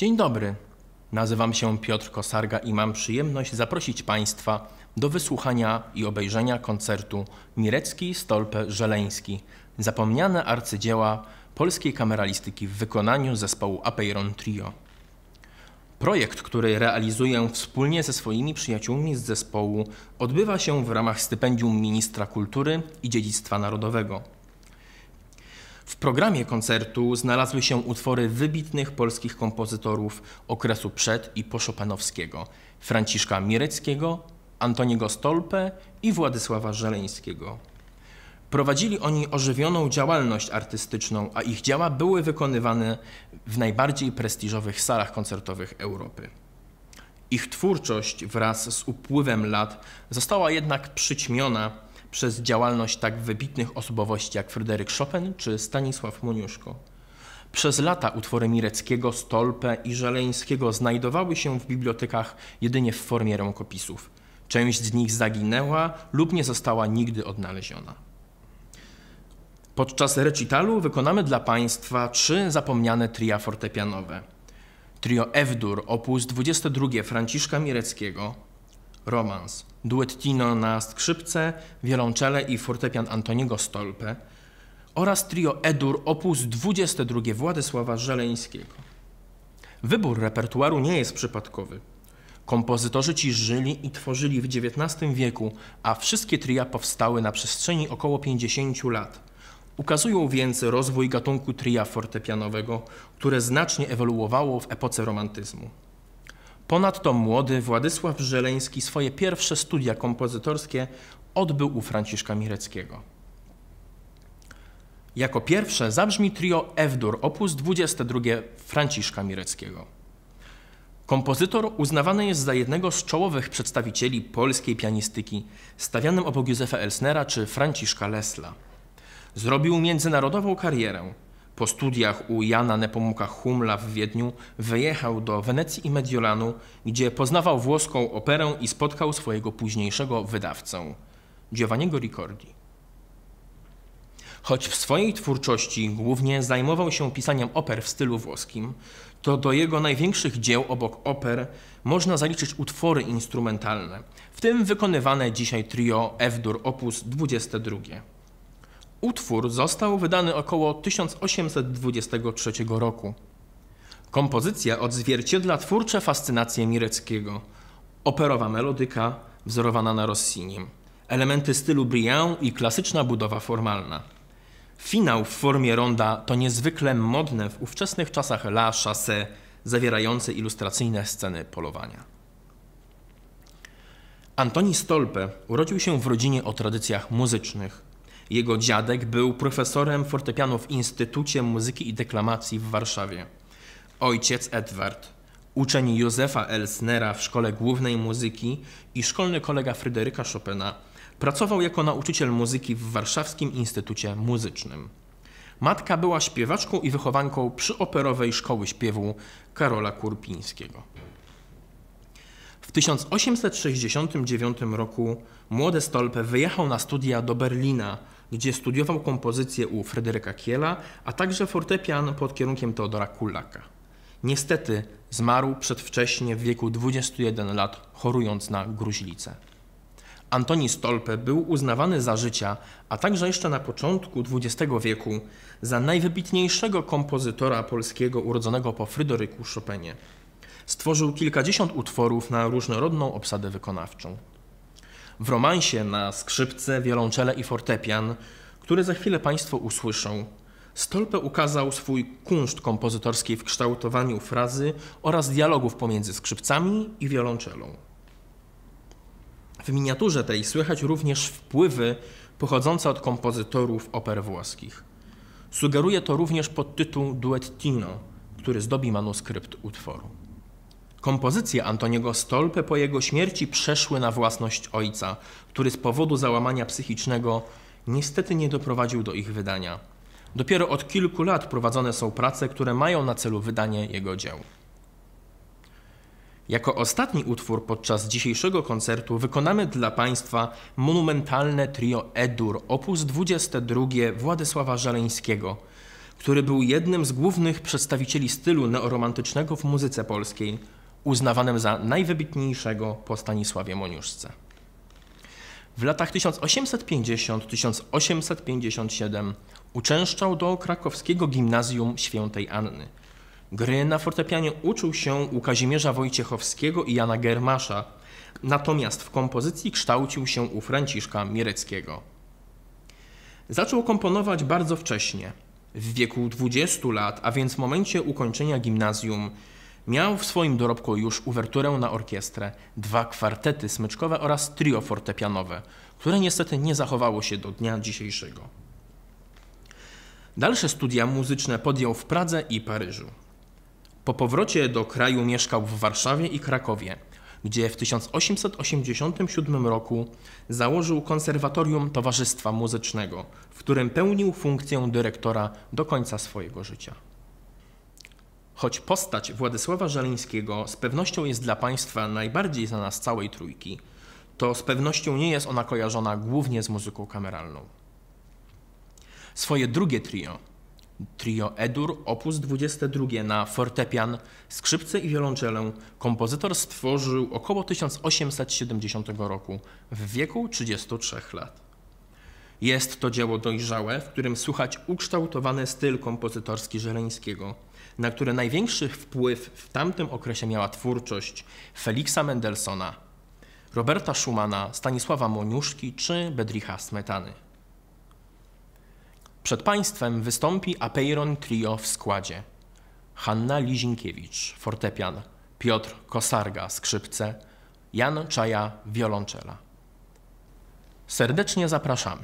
Dzień dobry, nazywam się Piotr Kosarga i mam przyjemność zaprosić Państwa do wysłuchania i obejrzenia koncertu Mirecki, Stolpe, Żeleński – zapomniane arcydzieła polskiej kameralistyki w wykonaniu zespołu Apeiron Trio. Projekt, który realizuję wspólnie ze swoimi przyjaciółmi z zespołu, odbywa się w ramach stypendium Ministra Kultury i Dziedzictwa Narodowego. W programie koncertu znalazły się utwory wybitnych polskich kompozytorów okresu przed- i pochopinowskiego: Franciszka Mireckiego, Antoniego Stolpe i Władysława Żeleńskiego. Prowadzili oni ożywioną działalność artystyczną, a ich dzieła były wykonywane w najbardziej prestiżowych salach koncertowych Europy. Ich twórczość wraz z upływem lat została jednak przyćmiona przez działalność tak wybitnych osobowości jak Fryderyk Chopin czy Stanisław Moniuszko. Przez lata utwory Mireckiego, Stolpe i Żeleńskiego znajdowały się w bibliotekach jedynie w formie rękopisów. Część z nich zaginęła lub nie została nigdy odnaleziona. Podczas recitalu wykonamy dla Państwa 3 zapomniane tria fortepianowe. Trio F-dur op. 22 Franciszka Mireckiego, Romans, duettino na skrzypce, wiolonczele i fortepian Antoniego Stolpe oraz trio E-dur op. 22 Władysława Żeleńskiego. Wybór repertuaru nie jest przypadkowy. Kompozytorzy ci żyli i tworzyli w XIX wieku, a wszystkie tria powstały na przestrzeni około 50 lat. Ukazują więc rozwój gatunku tria fortepianowego, które znacznie ewoluowało w epoce romantyzmu. Ponadto młody Władysław Żeleński swoje pierwsze studia kompozytorskie odbył u Franciszka Mireckiego. Jako pierwsze zabrzmi trio F-dur op. 22 Franciszka Mireckiego. Kompozytor uznawany jest za jednego z czołowych przedstawicieli polskiej pianistyki, stawianym obok Józefa Elsnera czy Franciszka Lesla. Zrobił międzynarodową karierę. Po studiach u Jana Nepomuka Hummla w Wiedniu wyjechał do Wenecji i Mediolanu, gdzie poznawał włoską operę i spotkał swojego późniejszego wydawcę, Giovanniego Ricordi. Choć w swojej twórczości głównie zajmował się pisaniem oper w stylu włoskim, to do jego największych dzieł obok oper można zaliczyć utwory instrumentalne, w tym wykonywane dzisiaj trio F-dur op. 22. Utwór został wydany około 1823 roku. Kompozycja odzwierciedla twórcze fascynacje Mireckiego. Operowa melodyka wzorowana na Rossinim, elementy stylu Briand i klasyczna budowa formalna. Finał w formie ronda to niezwykle modne w ówczesnych czasach la chasse, zawierające ilustracyjne sceny polowania. Antoni Stolpe urodził się w rodzinie o tradycjach muzycznych. Jego dziadek był profesorem fortepianu w Instytucie Muzyki i Deklamacji w Warszawie. Ojciec Edward, uczeń Józefa Elsnera w Szkole Głównej Muzyki i szkolny kolega Fryderyka Chopina, pracował jako nauczyciel muzyki w Warszawskim Instytucie Muzycznym. Matka była śpiewaczką i wychowanką przyoperowej szkoły śpiewu Karola Kurpińskiego. W 1869 roku młody Stolpe wyjechał na studia do Berlina, gdzie studiował kompozycję u Fryderyka Kiela, a także fortepian pod kierunkiem Teodora Kullaka. Niestety zmarł przedwcześnie w wieku 21 lat, chorując na gruźlicę. Antoni Stolpe był uznawany za życia, a także jeszcze na początku XX wieku, za najwybitniejszego kompozytora polskiego urodzonego po Fryderyku Chopinie. Stworzył kilkadziesiąt utworów na różnorodną obsadę wykonawczą. W romansie na skrzypce, wiolonczele i fortepian, który za chwilę Państwo usłyszą, Stolpe ukazał swój kunszt kompozytorski w kształtowaniu frazy oraz dialogów pomiędzy skrzypcami i wiolonczelą. W miniaturze tej słychać również wpływy pochodzące od kompozytorów oper włoskich. Sugeruje to również podtytuł duettino, który zdobi manuskrypt utworu. Kompozycje Antoniego Stolpe po jego śmierci przeszły na własność ojca, który z powodu załamania psychicznego niestety nie doprowadził do ich wydania. Dopiero od kilku lat prowadzone są prace, które mają na celu wydanie jego dzieł. Jako ostatni utwór podczas dzisiejszego koncertu wykonamy dla Państwa monumentalne trio E-dur op. 22 Władysława Żeleńskiego, który był jednym z głównych przedstawicieli stylu neoromantycznego w muzyce polskiej, uznawanym za najwybitniejszego po Stanisławie Moniuszce. W latach 1850–1857 uczęszczał do krakowskiego gimnazjum Świętej Anny. Gry na fortepianie uczył się u Kazimierza Wojciechowskiego i Jana Germasza, natomiast w kompozycji kształcił się u Franciszka Miereckiego. Zaczął komponować bardzo wcześnie. W wieku 20 lat, a więc w momencie ukończenia gimnazjum, miał w swoim dorobku już uwerturę na orkiestrę, 2 kwartety smyczkowe oraz trio fortepianowe, które niestety nie zachowało się do dnia dzisiejszego. Dalsze studia muzyczne podjął w Pradze i Paryżu. Po powrocie do kraju mieszkał w Warszawie i Krakowie, gdzie w 1887 roku założył Konserwatorium Towarzystwa Muzycznego, w którym pełnił funkcję dyrektora do końca swojego życia. Choć postać Władysława Żeleńskiego z pewnością jest dla Państwa najbardziej znana z całej trójki, to z pewnością nie jest ona kojarzona głównie z muzyką kameralną. Swoje drugie trio E-dur op. 22 na fortepian, skrzypce i wiolonczelę kompozytor stworzył około 1870 roku w wieku 33 lat. Jest to dzieło dojrzałe, w którym słychać ukształtowany styl kompozytorski Żeleńskiego, na który największy wpływ w tamtym okresie miała twórczość Feliksa Mendelssohna, Roberta Schumana, Stanisława Moniuszki czy Bedricha Smetany. Przed Państwem wystąpi Apeiron Trio w składzie: Hanna Lizinkiewicz, fortepian, Piotr Kosarga, skrzypce, Jan Czaja, wiolonczela. Serdecznie zapraszamy.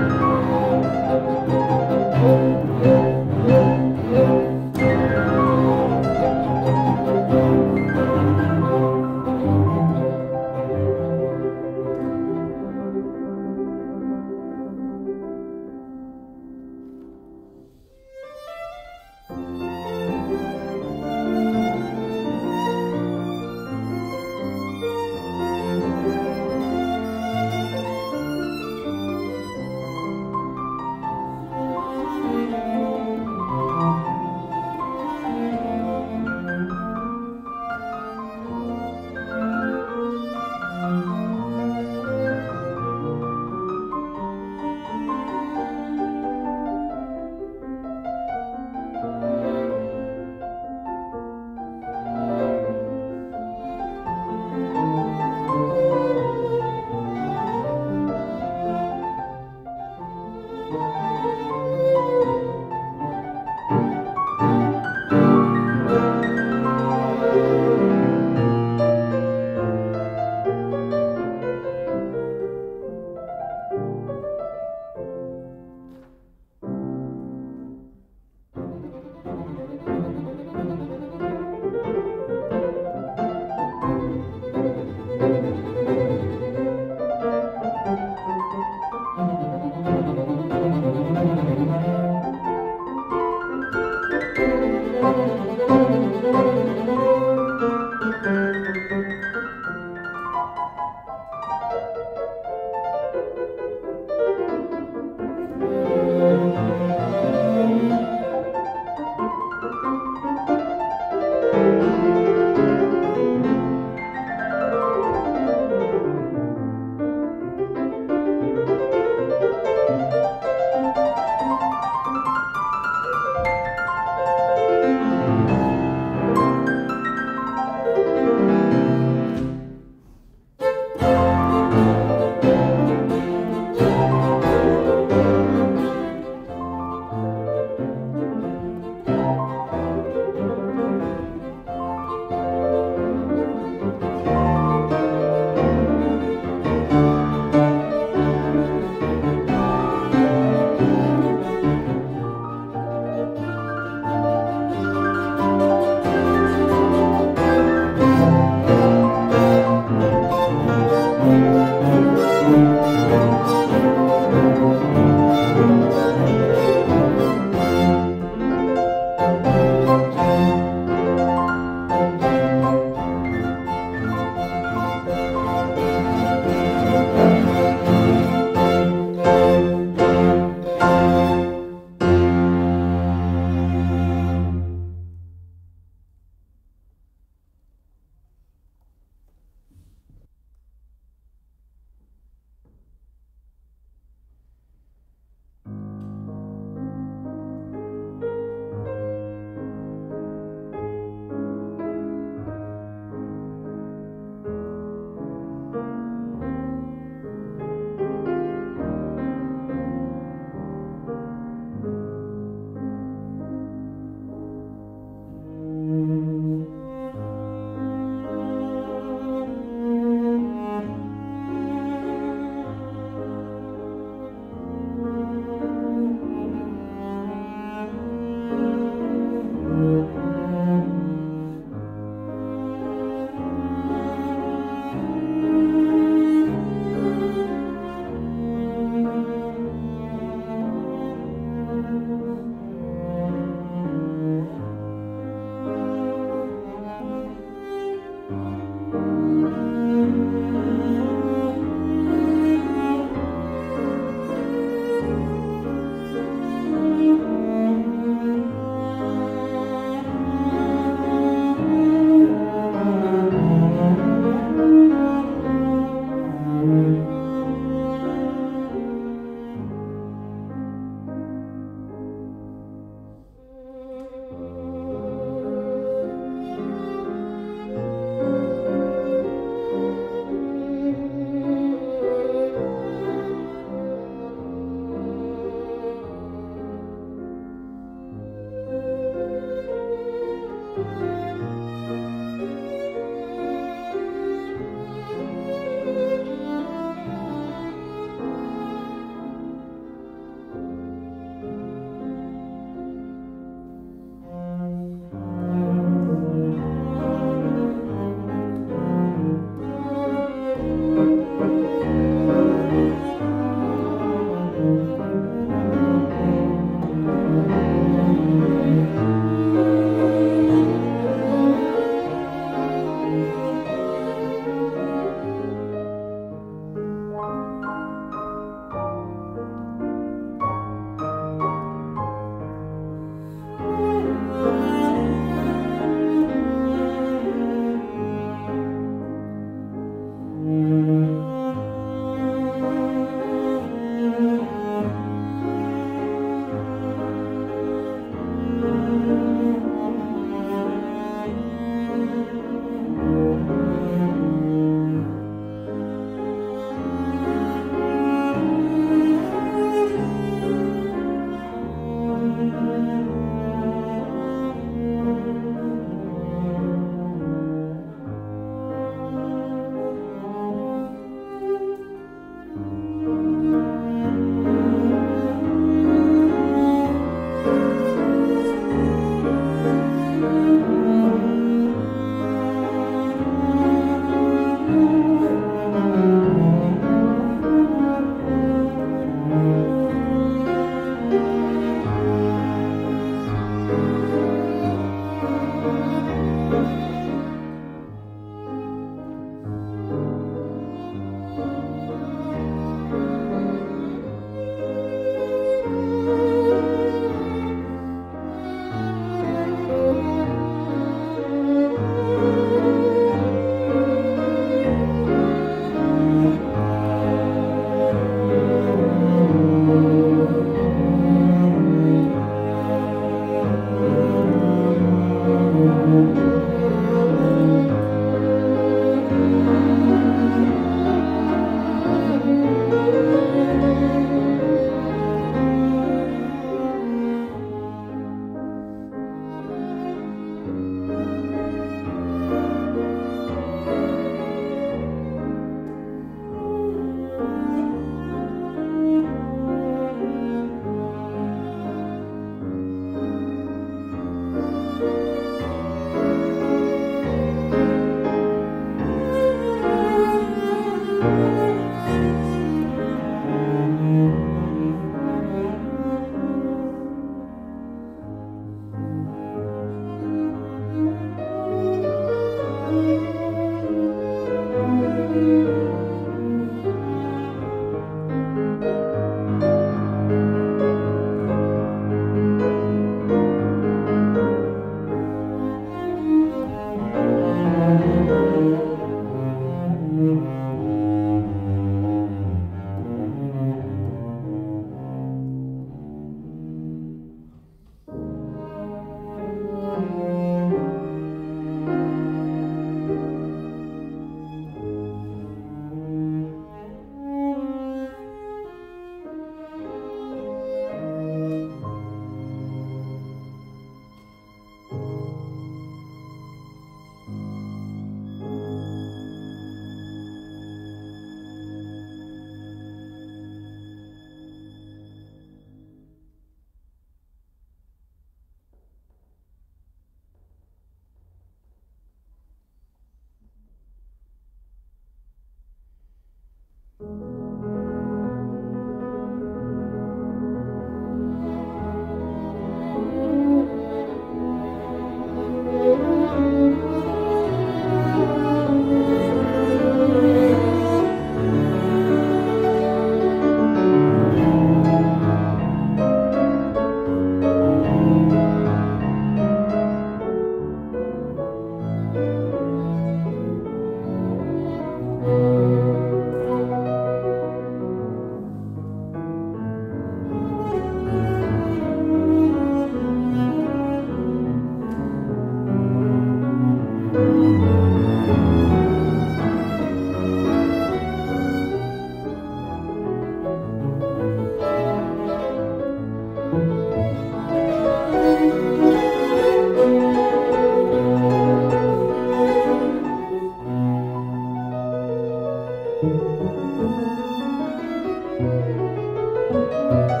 Thank you.